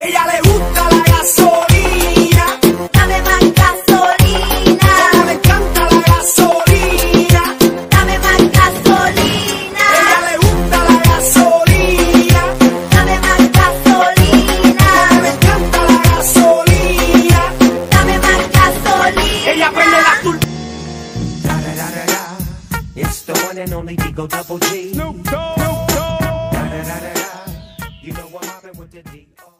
Ella le gusta la gasolina. Dame más gasolina. Ella le encanta la gasolina. Dame más gasolina. Ella le gusta la gasolina. Dame más gasolina. Ella le encanta la gasolina. Dame más gasolina. Ella prende la turba. It's the one and only Digo Double G. Snoop Dogg. You know I'm mobbing with the D.O.